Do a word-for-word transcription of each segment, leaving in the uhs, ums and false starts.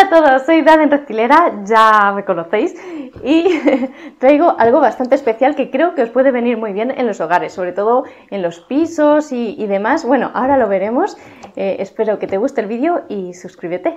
Hola a todos, soy Daden Reptilera, ya me conocéis, y traigo algo bastante especial que creo que os puede venir muy bien en los hogares, sobre todo en los pisos y, y demás. Bueno, ahora lo veremos. Eh, espero que te guste el vídeo y suscríbete.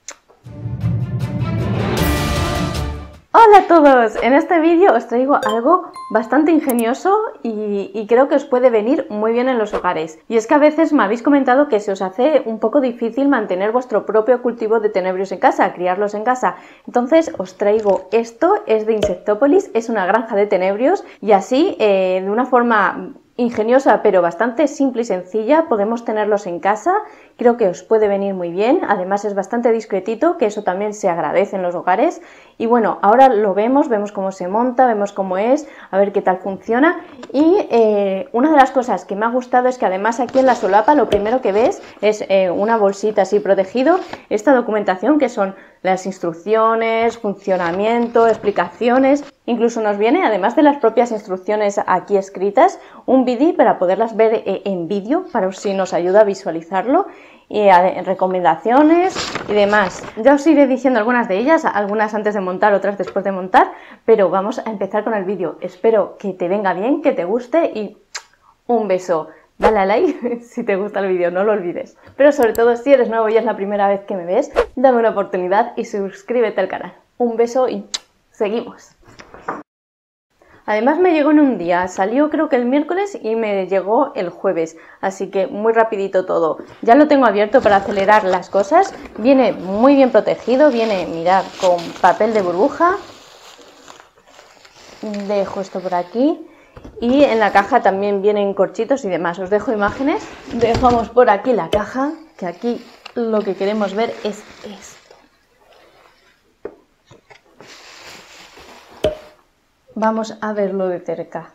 Hola a todos, en este vídeo os traigo algo bastante ingenioso y, y creo que os puede venir muy bien en los hogares. Y es que a veces me habéis comentado que se os hace un poco difícil mantener vuestro propio cultivo de tenebrios en casa, criarlos en casa. Entonces os traigo esto, es de Insectópolis, es una granja de tenebrios y así eh, de una forma ingeniosa pero bastante simple y sencilla podemos tenerlos en casa. Creo que os puede venir muy bien, además es bastante discretito, que eso también se agradece en los hogares. Y bueno, ahora lo vemos, vemos cómo se monta, vemos cómo es, a ver qué tal funciona. Y eh, una de las cosas que me ha gustado es que además aquí en la solapa lo primero que ves es eh, una bolsita así protegido, esta documentación que son las instrucciones, funcionamiento, explicaciones. Incluso nos viene, además de las propias instrucciones aquí escritas, un vídeo para poderlas ver eh, en vídeo, para si nos ayuda a visualizarlo, y eh, recomendaciones y demás. Ya os iré diciendo algunas de ellas, algunas antes de montar, otras después de montar, pero vamos a empezar con el vídeo. Espero que te venga bien, que te guste y un beso. Dale a like si te gusta el vídeo, no lo olvides. Pero sobre todo, si eres nuevo y es la primera vez que me ves, dame una oportunidad y suscríbete al canal. Un beso y seguimos. Además me llegó en un día, salió creo que el miércoles y me llegó el jueves, así que muy rapidito todo. Ya lo tengo abierto para acelerar las cosas, viene muy bien protegido, viene, mirad, con papel de burbuja. Dejo esto por aquí. Y en la caja también vienen corchitos y demás. Os dejo imágenes. Dejamos por aquí la caja, que aquí lo que queremos ver es esto. Vamos a verlo de cerca.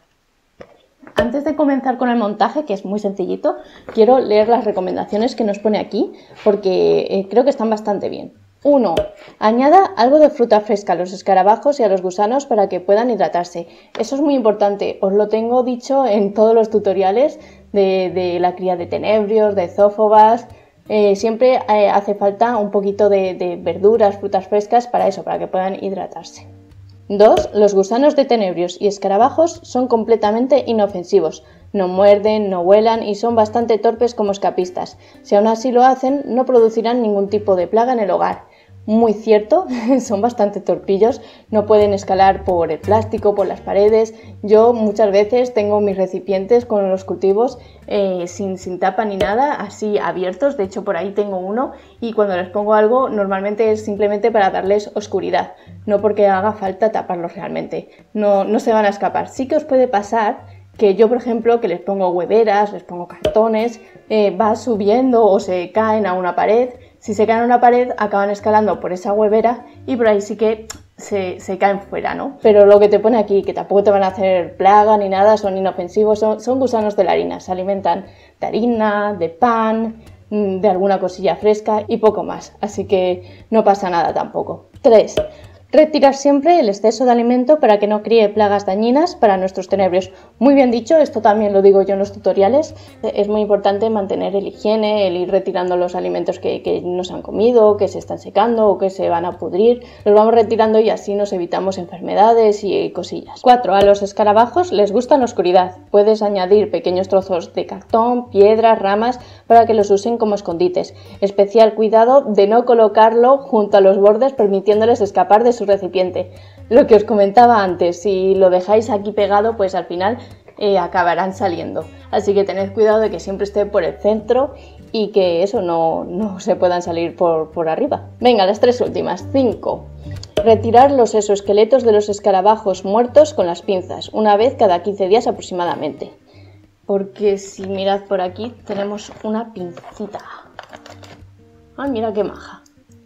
Antes de comenzar con el montaje, que es muy sencillito, quiero leer las recomendaciones que nos pone aquí, porque eh, creo que están bastante bien. uno. Añada algo de fruta fresca a los escarabajos y a los gusanos para que puedan hidratarse. Eso es muy importante, os lo tengo dicho en todos los tutoriales de, de la cría de tenebrios, de zófobas. Eh, siempre eh, hace falta un poquito de, de verduras, frutas frescas para eso, para que puedan hidratarse. dos. Los gusanos de tenebrios y escarabajos son completamente inofensivos. No muerden, no vuelan y son bastante torpes como escapistas. Si aún así lo hacen, no producirán ningún tipo de plaga en el hogar. Muy cierto, son bastante torpillos, no pueden escalar por el plástico, por las paredes. Yo muchas veces tengo mis recipientes con los cultivos eh, sin, sin tapa ni nada, así abiertos. De hecho por ahí tengo uno y cuando les pongo algo normalmente es simplemente para darles oscuridad, no porque haga falta taparlos realmente. No, no se van a escapar. Sí que os puede pasar que yo, por ejemplo, que les pongo hueveras, les pongo cartones, eh, va subiendo o se caen a una pared. Si se caen a una pared, acaban escalando por esa huevera y por ahí sí que se, se caen fuera, ¿no? Pero lo que te pone aquí, que tampoco te van a hacer plaga ni nada, son inofensivos, son, son gusanos de la harina, se alimentan de harina, de pan, de alguna cosilla fresca y poco más, así que no pasa nada tampoco. tres. Retirar siempre el exceso de alimento para que no críe plagas dañinas para nuestros tenebrios. Muy bien dicho, esto también lo digo yo en los tutoriales. Es muy importante mantener el higiene, el ir retirando los alimentos que, que nos han comido, que se están secando o que se van a pudrir. Los vamos retirando y así nos evitamos enfermedades y cosillas. cuatro. A los escarabajos les gusta la oscuridad. Puedes añadir pequeños trozos de cartón, piedras, ramas para que los usen como escondites. Especial cuidado de no colocarlo junto a los bordes permitiéndoles escapar de su recipiente. Lo que os comentaba antes, si lo dejáis aquí pegado, pues al final eh, acabarán saliendo. Así que tened cuidado de que siempre esté por el centro y que eso no, no se puedan salir por, por arriba. Venga, las tres últimas. cinco. Retirar los exoesqueletos de los escarabajos muertos con las pinzas, una vez cada quince días aproximadamente. Porque si mirad por aquí, tenemos una pincita. ¡Ay, mira qué maja!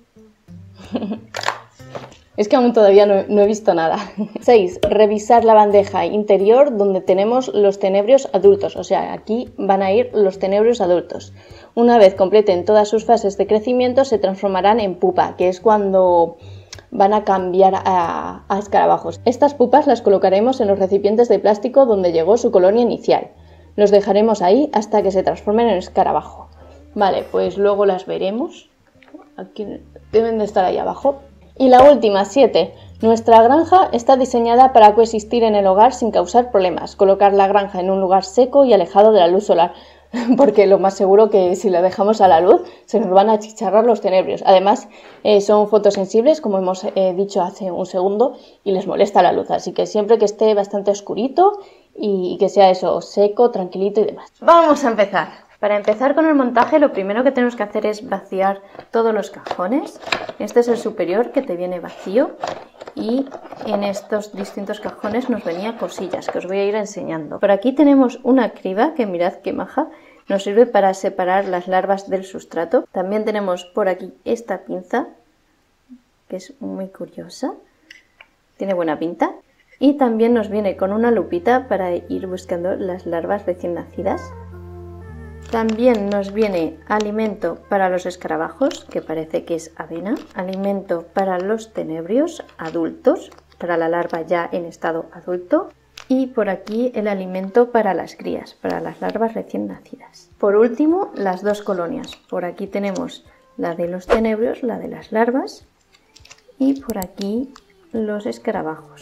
Es que aún todavía no, no he visto nada. seis. Revisar la bandeja interior donde tenemos los tenebrios adultos. O sea, aquí van a ir los tenebrios adultos. Una vez completen todas sus fases de crecimiento, se transformarán en pupa, que es cuando van a cambiar a, a escarabajos. Estas pupas las colocaremos en los recipientes de plástico donde llegó su colonia inicial. Los dejaremos ahí hasta que se transformen en escarabajo. Vale, pues luego las veremos. aquí deben de estar ahí abajo. Y la última, siete. Nuestra granja está diseñada para coexistir en el hogar sin causar problemas. Colocar la granja en un lugar seco y alejado de la luz solar, porque lo más seguro que si la dejamos a la luz se nos van a achicharrar los tenebrios. Además, eh, son fotosensibles, como hemos eh, dicho hace un segundo, y les molesta la luz. Así que siempre que esté bastante oscurito y que sea eso, seco, tranquilito y demás. Vamos a empezar. Para empezar con el montaje, lo primero que tenemos que hacer es vaciar todos los cajones. Este es el superior, que te viene vacío, y en estos distintos cajones nos venía cosillas que os voy a ir enseñando. Por aquí tenemos una criba, que mirad qué maja, nos sirve para separar las larvas del sustrato. También tenemos por aquí esta pinza, que es muy curiosa, tiene buena pinta. Y también nos viene con una lupita para ir buscando las larvas recién nacidas. También nos viene alimento para los escarabajos, que parece que es avena, alimento para los tenebrios adultos, para la larva ya en estado adulto, y por aquí el alimento para las crías, para las larvas recién nacidas. Por último, las dos colonias. Por aquí tenemos la de los tenebrios, la de las larvas, y por aquí los escarabajos.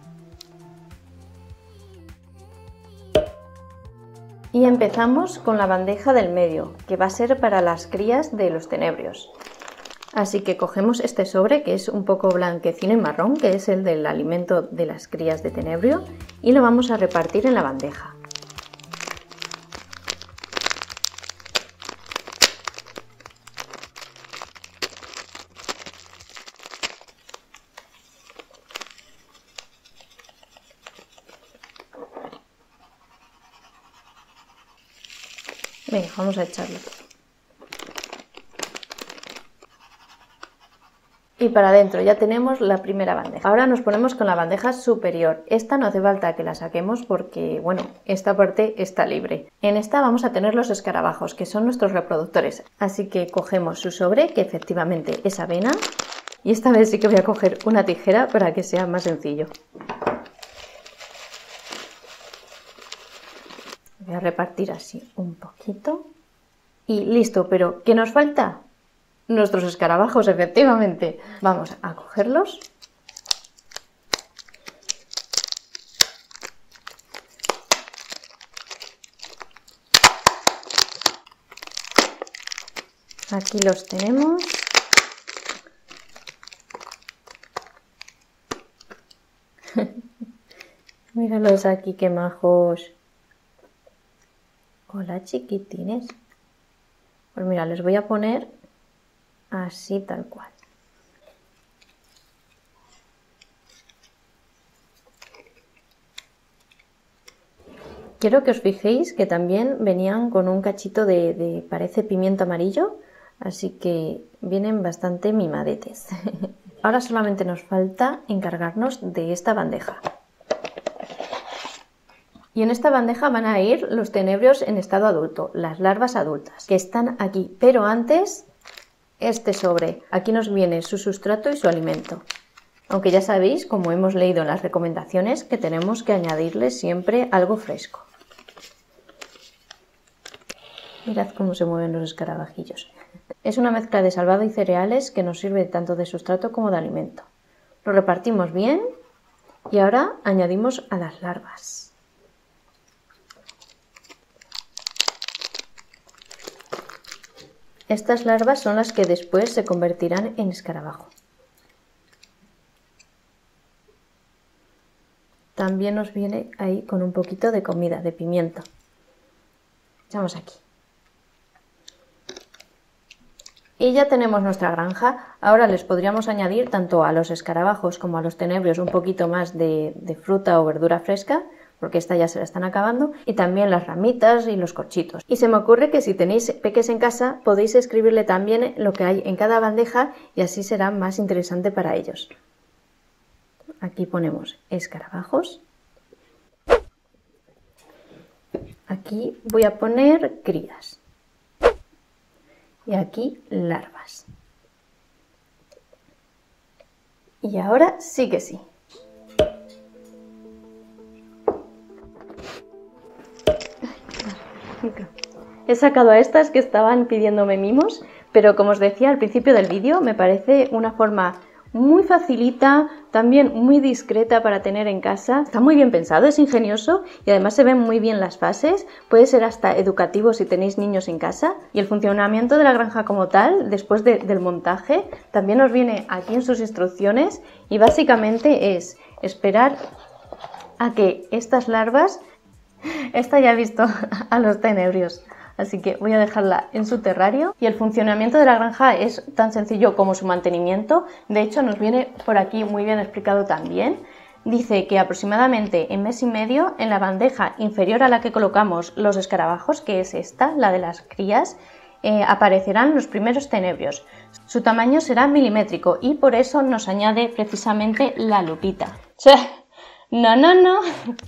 Y empezamos con la bandeja del medio, que va a ser para las crías de los tenebrios. Así que cogemos este sobre, que es un poco blanquecino y marrón, que es el del alimento de las crías de tenebrio, y lo vamos a repartir en la bandeja. Venga, vamos a echarlo. Y para adentro ya tenemos la primera bandeja. Ahora nos ponemos con la bandeja superior. Esta no hace falta que la saquemos porque, bueno, esta parte está libre. En esta vamos a tener los escarabajos, que son nuestros reproductores. Así que cogemos su sobre, que efectivamente es avena. Y esta vez sí que voy a coger una tijera para que sea más sencillo. Voy a repartir así un poquito. Y listo, pero ¿qué nos falta? Nuestros escarabajos, efectivamente. Vamos a cogerlos. Aquí los tenemos. Míralos aquí, qué majos. Hola, chiquitines. Pues mira, les voy a poner así tal cual. Quiero que os fijéis que también venían con un cachito de, de parece pimiento amarillo, así que vienen bastante mimadetes. Ahora solamente nos falta encargarnos de esta bandeja. Y en esta bandeja van a ir los tenebrios en estado adulto, las larvas adultas, que están aquí. Pero antes, este sobre. Aquí nos viene su sustrato y su alimento. Aunque ya sabéis, como hemos leído en las recomendaciones, que tenemos que añadirle siempre algo fresco. Mirad cómo se mueven los escarabajillos. Es una mezcla de salvado y cereales que nos sirve tanto de sustrato como de alimento. Lo repartimos bien y ahora añadimos a las larvas. Estas larvas son las que después se convertirán en escarabajo. También nos viene ahí con un poquito de comida, de pimiento. Echamos aquí. Y ya tenemos nuestra granja. Ahora les podríamos añadir tanto a los escarabajos como a los tenebrios un poquito más de, de fruta o verdura fresca, porque esta ya se la están acabando, y también las ramitas y los corchitos. Y se me ocurre que si tenéis peques en casa podéis escribirle también lo que hay en cada bandeja y así será más interesante para ellos. Aquí ponemos escarabajos. Aquí voy a poner crías. Y aquí larvas. Y ahora sí que sí. He sacado a estas que estaban pidiéndome mimos, Pero como os decía al principio del vídeo, me parece una forma muy facilita, también muy discreta para tener en casa. Está muy bien pensado, es ingenioso y además se ven muy bien las fases. Puede ser hasta educativo si tenéis niños en casa. Y el funcionamiento de la granja como tal, después de, del montaje, también os viene aquí en sus instrucciones y básicamente es esperar a que estas larvas... Esta ya he visto a los tenebrios. Así que voy a dejarla en su terrario. Y el funcionamiento de la granja es tan sencillo como su mantenimiento. De hecho, nos viene por aquí muy bien explicado también. Dice que aproximadamente en mes y medio, en la bandeja inferior a la que colocamos los escarabajos, que es esta, la de las crías, eh, aparecerán los primeros tenebrios. Su tamaño será milimétrico y por eso nos añade precisamente la lupita. No, no, no...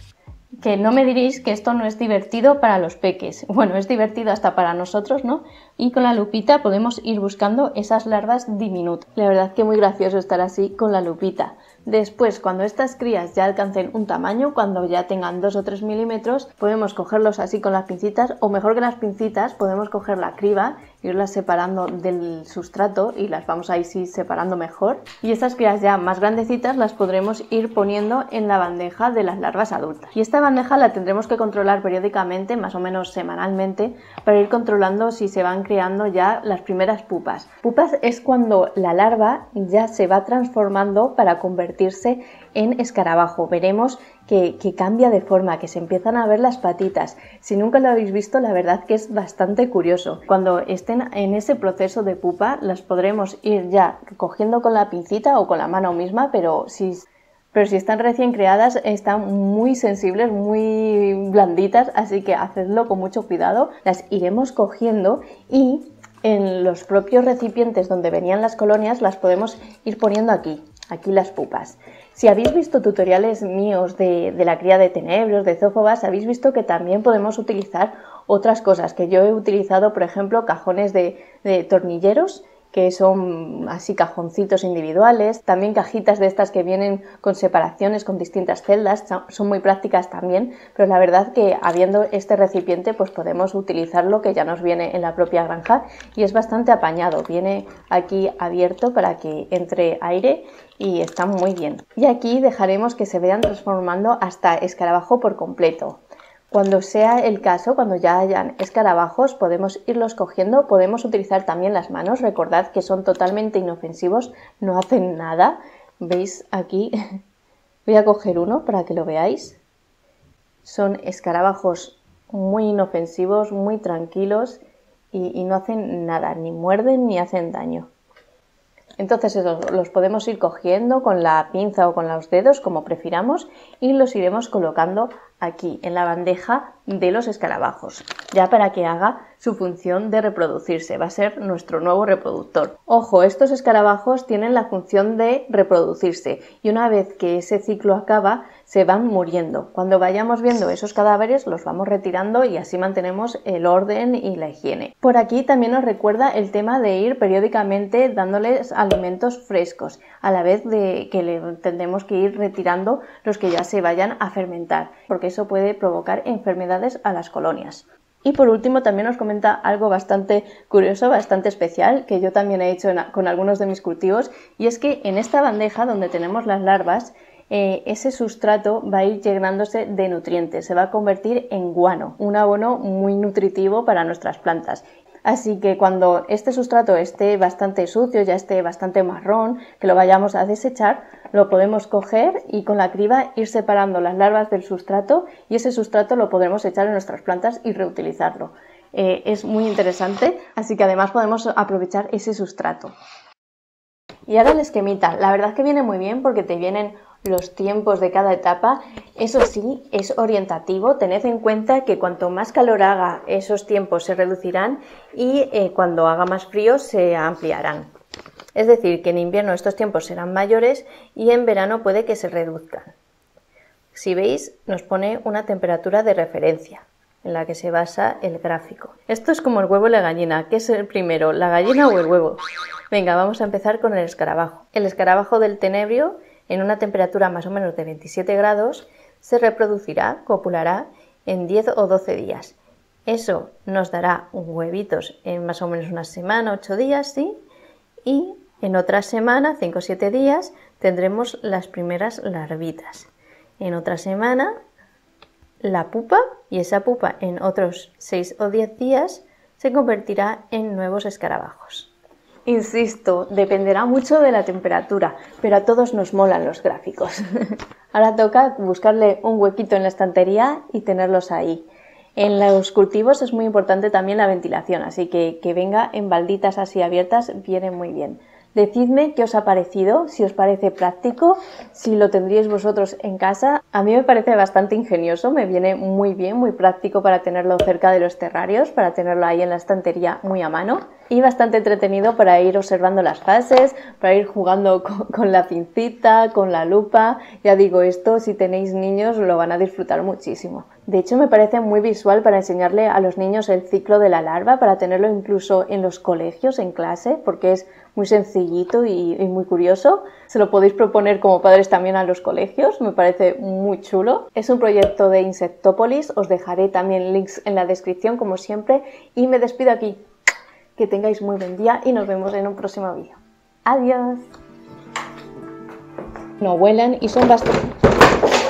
Que no me diréis que esto no es divertido para los peques. Bueno, es divertido hasta para nosotros, ¿no? Y con la lupita podemos ir buscando esas larvas diminutas. La verdad que muy gracioso estar así con la lupita. Después, cuando estas crías ya alcancen un tamaño, cuando ya tengan dos o tres milímetros, podemos cogerlos así con las pincitas, o mejor que las pincitas, podemos coger la criba, irlas separando del sustrato y las vamos a ir sí, separando mejor. Y estas crías ya más grandecitas las podremos ir poniendo en la bandeja de las larvas adultas. Y esta bandeja la tendremos que controlar periódicamente, más o menos semanalmente, para ir controlando si se van creando ya las primeras pupas. Pupas es cuando la larva ya se va transformando para convertirse en escarabajo. Veremos que, que cambia de forma, que se empiezan a ver las patitas. Si nunca lo habéis visto, la verdad que es bastante curioso. Cuando estén en ese proceso de pupa, las podremos ir ya cogiendo con la pincita o con la mano misma, pero si... Pero si están recién creadas, están muy sensibles, muy blanditas, así que hacedlo con mucho cuidado. Las iremos cogiendo y en los propios recipientes donde venían las colonias las podemos ir poniendo aquí, aquí las pupas. Si habéis visto tutoriales míos de, de la cría de tenebrios, de zófobas, habéis visto que también podemos utilizar otras cosas, que yo he utilizado, por ejemplo, cajones de, de tornilleros, que son así cajoncitos individuales, también cajitas de estas que vienen con separaciones, con distintas celdas, son muy prácticas también, pero la verdad que habiendo este recipiente pues podemos utilizarlo, que ya nos viene en la propia granja y es bastante apañado, viene aquí abierto para que entre aire y está muy bien. Y aquí dejaremos que se vayan transformando hasta escarabajo por completo. Cuando sea el caso, cuando ya hayan escarabajos, podemos irlos cogiendo, podemos utilizar también las manos, recordad que son totalmente inofensivos, no hacen nada. ¿Veis aquí? Voy a coger uno para que lo veáis. Son escarabajos muy inofensivos, muy tranquilos y, y no hacen nada, ni muerden ni hacen daño. Entonces esos los podemos ir cogiendo con la pinza o con los dedos, como prefiramos, y los iremos colocando aquí en la bandeja de los escarabajos, ya para que haga su función de reproducirse. Va a ser nuestro nuevo reproductor. Ojo, estos escarabajos tienen la función de reproducirse y una vez que ese ciclo acaba se van muriendo. Cuando vayamos viendo esos cadáveres los vamos retirando y así mantenemos el orden y la higiene. Por aquí también nos recuerda el tema de ir periódicamente dándoles alimentos frescos, a la vez de que le tendremos que ir retirando los que ya se vayan a fermentar, porque eso puede provocar enfermedades a las colonias. Y por último también nos comenta algo bastante curioso, bastante especial, que yo también he hecho con algunos de mis cultivos, y es que en esta bandeja donde tenemos las larvas, eh, ese sustrato va a ir llenándose de nutrientes, se va a convertir en guano, un abono muy nutritivo para nuestras plantas. Así que cuando este sustrato esté bastante sucio, ya esté bastante marrón, que lo vayamos a desechar, lo podemos coger y con la criba ir separando las larvas del sustrato y ese sustrato lo podremos echar en nuestras plantas y reutilizarlo. Eh, es muy interesante, así que además podemos aprovechar ese sustrato. Y ahora el esquemita, la verdad que viene muy bien porque te vienen los tiempos de cada etapa. Eso sí, es orientativo, tened en cuenta que cuanto más calor haga, esos tiempos se reducirán y eh, cuando haga más frío se ampliarán. Es decir, que en invierno estos tiempos serán mayores y en verano puede que se reduzcan. Si veis, nos pone una temperatura de referencia en la que se basa el gráfico. Esto es como el huevo y la gallina. ¿Qué es el primero, la gallina o el huevo? Venga, vamos a empezar con el escarabajo. El escarabajo del tenebrio, en una temperatura más o menos de veintisiete grados, se reproducirá, copulará en diez o doce días. Eso nos dará huevitos en más o menos una semana, ocho días, ¿sí? Y en otra semana, cinco o siete días, tendremos las primeras larvitas. En otra semana, la pupa, y esa pupa en otros seis o diez días se convertirá en nuevos escarabajos. Insisto, dependerá mucho de la temperatura, pero a todos nos molan los gráficos. Ahora toca buscarle un huequito en la estantería y tenerlos ahí. En los cultivos es muy importante también la ventilación, así que que venga en balditas así abiertas viene muy bien. Decidme qué os ha parecido, si os parece práctico, si lo tendríais vosotros en casa. A mí me parece bastante ingenioso, me viene muy bien, muy práctico para tenerlo cerca de los terrarios, para tenerlo ahí en la estantería muy a mano. Y bastante entretenido para ir observando las fases, para ir jugando con, con la pincita, con la lupa. Ya digo, esto si tenéis niños lo van a disfrutar muchísimo. De hecho me parece muy visual para enseñarle a los niños el ciclo de la larva, para tenerlo incluso en los colegios, en clase, porque es muy sencillito y, y muy curioso. Se lo podéis proponer como padres también a los colegios, me parece muy chulo. Es un proyecto de Insectópolis, os dejaré también links en la descripción como siempre y me despido aquí. Que tengáis muy buen día y nos vemos en un próximo vídeo. ¡Adiós! No vuelan y son bastante...